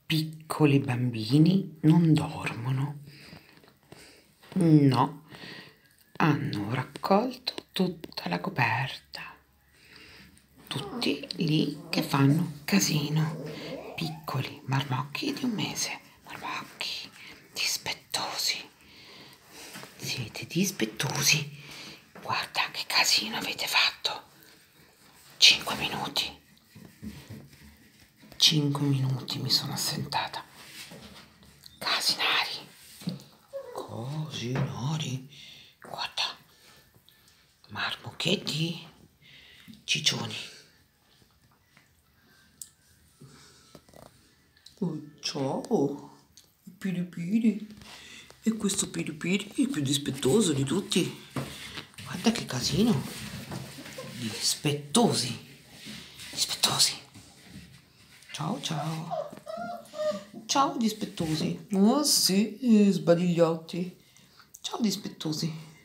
piccoli bambini non dormono. No, hanno raccolto tutta la coperta. Tutti lì che fanno casino. Piccoli marmocchi di 1 mese. Marmocchi dispettosi. Siete dispettosi. Guarda che casino avete fatto. 5 minuti. 5 minuti mi sono assentata. Casinari. Casinari. Guarda. Marmocchetti. Ciccioni. Oh, ciao. Piripiri. E questo Piripiri è il più dispettoso di tutti. Guarda che casino. Dispettosi. Dispettosi. Ciao ciao. Ciao dispettosi. Oh sì, sbadigliotti. Ciao dispettosi.